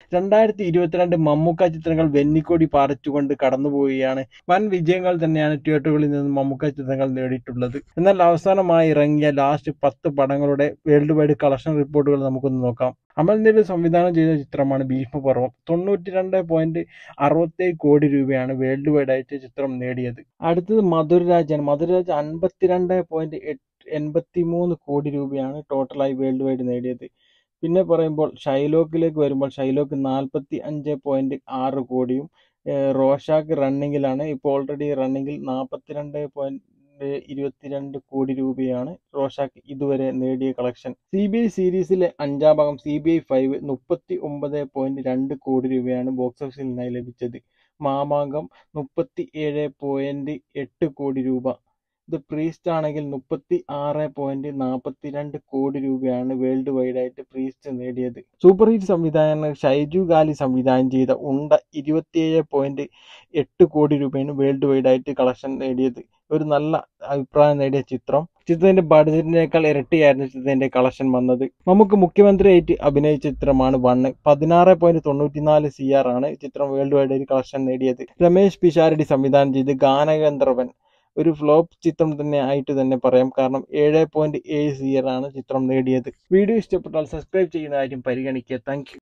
2022 മമ്മൂക്ക ചിത്രങ്ങൾ വെന്നിക്കൊടി പാറിച്ചുകൊണ്ട് കടന്നുപോവുകയാണ്. വൻ വിജയങ്ങൾ തന്നെയാണ് തിയേറ്ററുകളിൽ നിന്ന് മമ്മൂക്ക ചിത്രങ്ങൾ നേടിയിട്ടുള്ളത്. എന്നാൽ അവസാനമായി ഇറങ്ങിയ ലാസ്റ്റ് 10 പടങ്ങളുടെ വേൾഡ് വൈഡ് കളക്ഷൻ റിപ്പോർട്ടുകൾ നമുക്കൊന്ന് നോക്കാം. അമൽ നീരദ് സംവിധാനം ചെയ്ത ചിത്രമാണ് ഭീഷ്മപർവം. 92.67 കോടി രൂപയാണ് വേൾഡ് വൈഡ് ആയിട്ട് ചിത്രം നേടിയത്. അടുത്തത് മധുരരാജാണ്. മധുരരാജ 52.83 കോടി രൂപയാണ് ടോട്ടലായി വേൾഡ് വൈഡ് നേടിയത്. പിന്നെ പറയുമ്പോൾ ഷൈലോക്കിലേക്ക് വരുമ്പോൾ ഷൈലോക്ക് 45.6 കോടിയും റോഷാക്ക് റണ്ണിങ്ങിലാണ്. ഇപ്പോൾ ഓൾറെഡി റണ്ണിങ്ങിൽ 42.22 കോടി രൂപയാണ് റോഷാക്ക് ഇതുവരെ നേടിയ കളക്ഷൻ. CBI സീരീസിലെ 5ാം ഭാഗം CBI 5 39.2 കോടി രൂപയാണ് ബോക്സ് ഓഫീസിൽ നിന്നായി ലഭിച്ചത്. മാമാങ്കം 37.8 കോടി രൂപ. ദ പ്രീസ്റ്റ് ആണെങ്കിൽ 36.42 കോടി രൂപയാണ് വേൾഡ് വൈഡ് ആയിട്ട് പ്രീസ്റ്റ് നേടിയത്. സൂപ്പർ ഹിറ്റ് സംവിധായകൻ ഷൈജു ഗാലി സംവിധാനം ചെയ്ത ഉണ്ട 27.8 കോടി രൂപയാണ് വേൾഡ് വൈഡ് ആയിട്ട് കളക്ഷൻ നേടിയത്. ഒരു നല്ല അഭിപ്രായം നേടിയ ചിത്രം. ചിത്രത്തിന്റെ ബഡ്ജറ്റിനേക്കാൾ ഇരട്ടിയായിരുന്നു ചിത്രത്തിന്റെ കളക്ഷൻ വന്നത്. നമുക്ക് മുഖ്യമന്ത്രിയായിട്ട് അഭിനയിച്ച ചിത്രമാണ് 1. 16.94 CR ആണ് ചിത്രം വേൾഡ് വൈഡ് ആയിട്ട് കളക്ഷൻ നേടിയത്. രമേശ് പിഷാരടി സംവിധാനം ചെയ്ത് ഗാനഗന്ധർവൻ ഒരു ഫ്ലോപ്പ് ചിത്രം തന്നെ ആയിട്ട് തന്നെ പറയാം. കാരണം 7.7 CR ആണ് ചിത്രം നേടിയത്. വീഡിയോ ഇഷ്ടപ്പെട്ടാൽ സബ്സ്ക്രൈബ് ചെയ്യുന്ന കാര്യം പരിഗണിക്കുക. Thank U.